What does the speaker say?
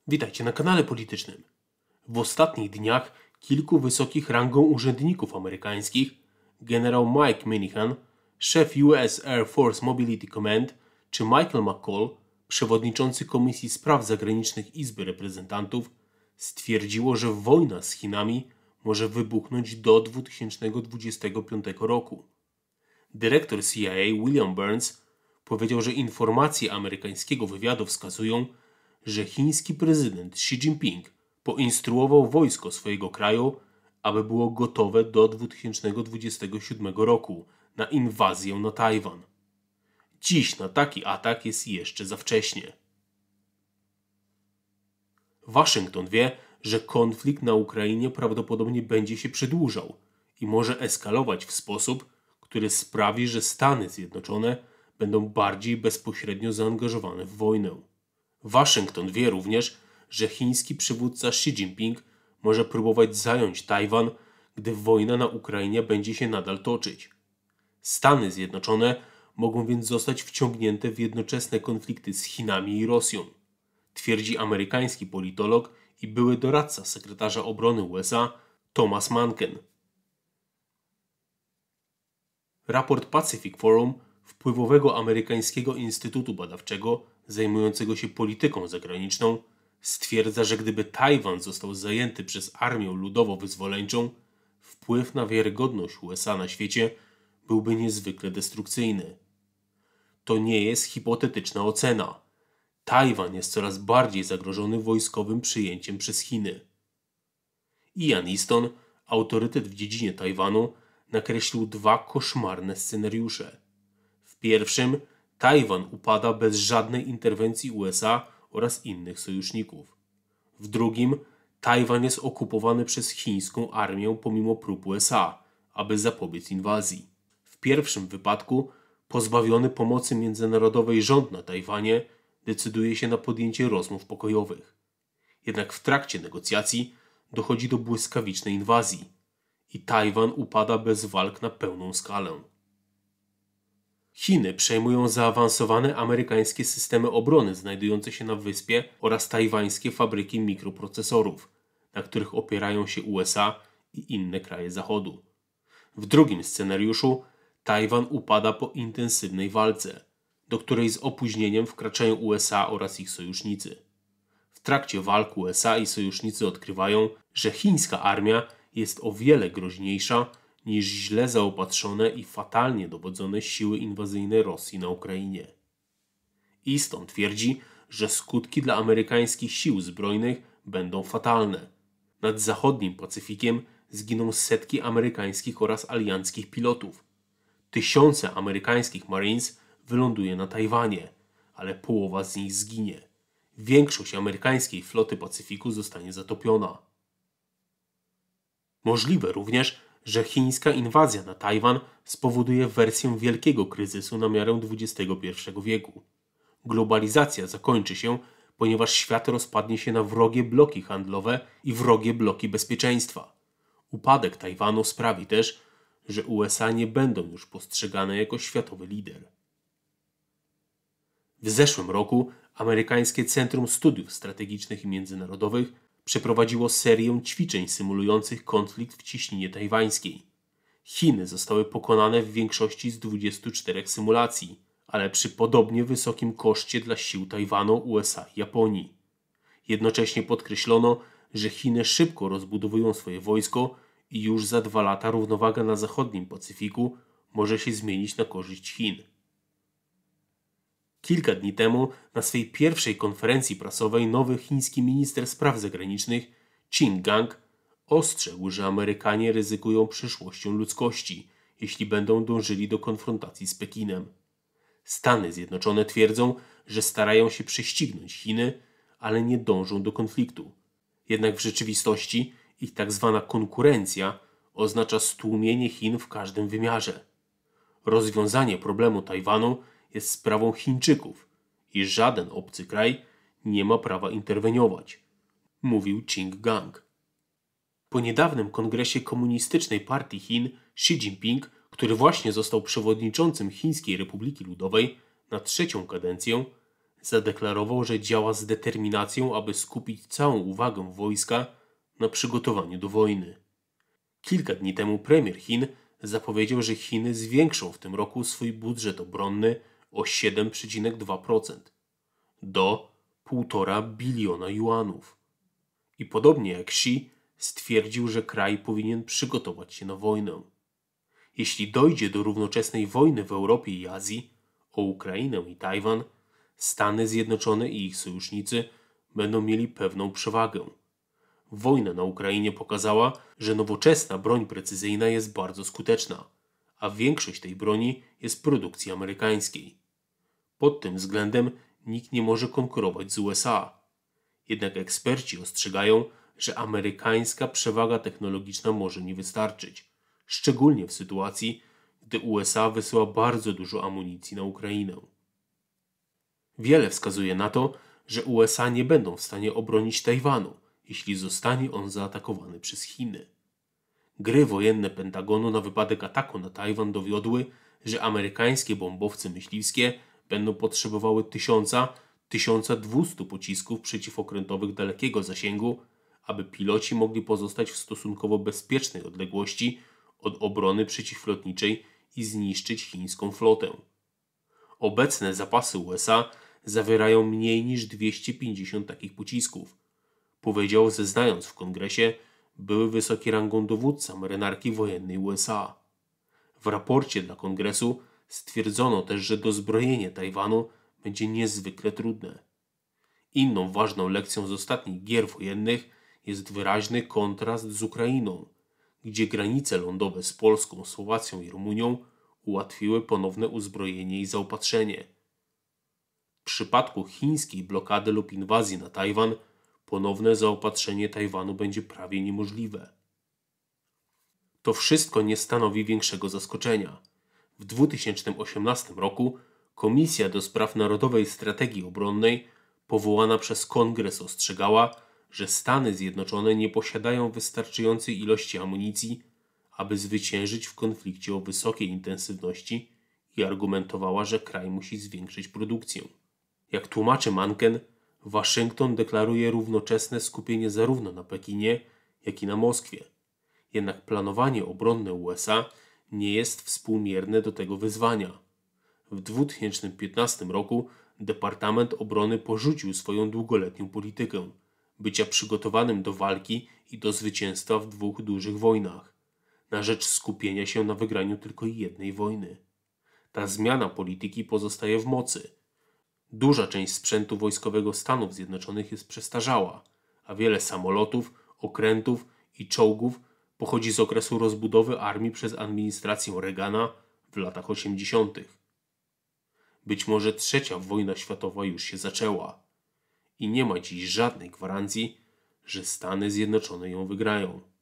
Witajcie na kanale politycznym. W ostatnich dniach kilku wysokich rangą urzędników amerykańskich, generał Mike Minihan, szef US Air Force Mobility Command, czy Michael McCall, przewodniczący Komisji Spraw Zagranicznych Izby Reprezentantów, stwierdziło, że wojna z Chinami może wybuchnąć do 2025 roku. Dyrektor CIA William Burns powiedział, że informacje amerykańskiego wywiadu wskazują, że chiński prezydent Xi Jinping poinstruował wojsko swojego kraju, aby było gotowe do 2027 roku na inwazję na Tajwan. Dziś na taki atak jest jeszcze za wcześnie. Waszyngton wie, że konflikt na Ukrainie prawdopodobnie będzie się przedłużał i może eskalować w sposób, który sprawi, że Stany Zjednoczone będą bardziej bezpośrednio zaangażowane w wojnę. Waszyngton wie również, że chiński przywódca Xi Jinping może próbować zająć Tajwan, gdy wojna na Ukrainie będzie się nadal toczyć. Stany Zjednoczone mogą więc zostać wciągnięte w jednoczesne konflikty z Chinami i Rosją, twierdzi amerykański politolog i były doradca sekretarza obrony USA Thomas Manken. Raport Pacific Forum, wpływowego amerykańskiego instytutu badawczego zajmującego się polityką zagraniczną, stwierdza, że gdyby Tajwan został zajęty przez Armię Ludowo-Wyzwoleńczą, wpływ na wiarygodność USA na świecie byłby niezwykle destrukcyjny. To nie jest hipotetyczna ocena. Tajwan jest coraz bardziej zagrożony wojskowym przyjęciem przez Chiny. Ian Easton, autorytet w dziedzinie Tajwanu, nakreślił dwa koszmarne scenariusze. W pierwszym Tajwan upada bez żadnej interwencji USA oraz innych sojuszników. W drugim Tajwan jest okupowany przez chińską armię pomimo prób USA, aby zapobiec inwazji. W pierwszym wypadku pozbawiony pomocy międzynarodowej rząd na Tajwanie decyduje się na podjęcie rozmów pokojowych. Jednak w trakcie negocjacji dochodzi do błyskawicznej inwazji i Tajwan upada bez walk na pełną skalę. Chiny przejmują zaawansowane amerykańskie systemy obrony znajdujące się na wyspie oraz tajwańskie fabryki mikroprocesorów, na których opierają się USA i inne kraje Zachodu. W drugim scenariuszu Tajwan upada po intensywnej walce, do której z opóźnieniem wkraczają USA oraz ich sojusznicy. W trakcie walk USA i sojusznicy odkrywają, że chińska armia jest o wiele groźniejsza niż źle zaopatrzone i fatalnie dowodzone siły inwazyjne Rosji na Ukrainie. Easton twierdzi, że skutki dla amerykańskich sił zbrojnych będą fatalne. Nad zachodnim Pacyfikiem zginą setki amerykańskich oraz alianckich pilotów. Tysiące amerykańskich Marines wyląduje na Tajwanie, ale połowa z nich zginie. Większość amerykańskiej floty Pacyfiku zostanie zatopiona. Możliwe również, że chińska inwazja na Tajwan spowoduje wersję wielkiego kryzysu na miarę XXI wieku. Globalizacja zakończy się, ponieważ świat rozpadnie się na wrogie bloki handlowe i wrogie bloki bezpieczeństwa. Upadek Tajwanu sprawi też, że USA nie będą już postrzegane jako światowy lider. W zeszłym roku amerykańskie Centrum Studiów Strategicznych i Międzynarodowych przeprowadziło serię ćwiczeń symulujących konflikt w Cieśninie Tajwańskiej. Chiny zostały pokonane w większości z 24 symulacji, ale przy podobnie wysokim koszcie dla sił Tajwanu, USA i Japonii. Jednocześnie podkreślono, że Chiny szybko rozbudowują swoje wojsko i już za 2 lata równowaga na zachodnim Pacyfiku może się zmienić na korzyść Chin. Kilka dni temu na swej pierwszej konferencji prasowej nowy chiński minister spraw zagranicznych Qin Gang ostrzegł, że Amerykanie ryzykują przyszłością ludzkości, jeśli będą dążyli do konfrontacji z Pekinem. Stany Zjednoczone twierdzą, że starają się prześcignąć Chiny, ale nie dążą do konfliktu. Jednak w rzeczywistości ich tak zwana konkurencja oznacza stłumienie Chin w każdym wymiarze. Rozwiązanie problemu Tajwanu jest sprawą Chińczyków i żaden obcy kraj nie ma prawa interweniować, mówił Qin Gang. Po niedawnym kongresie Komunistycznej Partii Chin Xi Jinping, który właśnie został przewodniczącym Chińskiej Republiki Ludowej na 3. kadencję, Zadeklarował, że działa z determinacją, aby skupić całą uwagę wojska na przygotowaniu do wojny. Kilka dni temu premier Chin zapowiedział, że Chiny zwiększą w tym roku swój budżet obronny o 7,2% do 1,5 biliona juanów. I podobnie jak Xi stwierdził, że kraj powinien przygotować się na wojnę. Jeśli dojdzie do równoczesnej wojny w Europie i Azji o Ukrainę i Tajwan, Stany Zjednoczone i ich sojusznicy będą mieli pewną przewagę. Wojna na Ukrainie pokazała, że nowoczesna broń precyzyjna jest bardzo skuteczna, a większość tej broni jest produkcji amerykańskiej. Pod tym względem nikt nie może konkurować z USA. Jednak eksperci ostrzegają, że amerykańska przewaga technologiczna może nie wystarczyć, szczególnie w sytuacji, gdy USA wysyła bardzo dużo amunicji na Ukrainę. Wiele wskazuje na to, że USA nie będą w stanie obronić Tajwanu, jeśli zostanie on zaatakowany przez Chiny. Gry wojenne Pentagonu na wypadek ataku na Tajwan dowiodły, że amerykańskie bombowce myśliwskie będą potrzebowały 1000–1200 pocisków przeciwokrętowych dalekiego zasięgu, aby piloci mogli pozostać w stosunkowo bezpiecznej odległości od obrony przeciwlotniczej i zniszczyć chińską flotę. Obecne zapasy USA zawierają mniej niż 250 takich pocisków, powiedział, zeznając w kongresie, były wysoki rangą dowódca marynarki wojennej USA. W raporcie dla kongresu stwierdzono też, że dozbrojenie Tajwanu będzie niezwykle trudne. Inną ważną lekcją z ostatnich gier wojennych jest wyraźny kontrast z Ukrainą, gdzie granice lądowe z Polską, Słowacją i Rumunią ułatwiły ponowne uzbrojenie i zaopatrzenie. W przypadku chińskiej blokady lub inwazji na Tajwan ponowne zaopatrzenie Tajwanu będzie prawie niemożliwe. To wszystko nie stanowi większego zaskoczenia. W 2018 roku Komisja do Spraw Narodowej Strategii Obronnej powołana przez Kongres ostrzegała, że Stany Zjednoczone nie posiadają wystarczającej ilości amunicji, aby zwyciężyć w konflikcie o wysokiej intensywności i argumentowała, że kraj musi zwiększyć produkcję. Jak tłumaczy Manken, Waszyngton deklaruje równoczesne skupienie zarówno na Pekinie, jak i na Moskwie. Jednak planowanie obronne USA nie jest współmierne do tego wyzwania. W 2015 roku Departament Obrony porzucił swoją długoletnią politykę bycia przygotowanym do walki i do zwycięstwa w 2 dużych wojnach, na rzecz skupienia się na wygraniu tylko jednej wojny. Ta zmiana polityki pozostaje w mocy. Duża część sprzętu wojskowego Stanów Zjednoczonych jest przestarzała, a wiele samolotów, okrętów i czołgów pochodzi z okresu rozbudowy armii przez administrację Reagana w latach 80. Być może trzecia wojna światowa już się zaczęła i nie ma dziś żadnej gwarancji, że Stany Zjednoczone ją wygrają.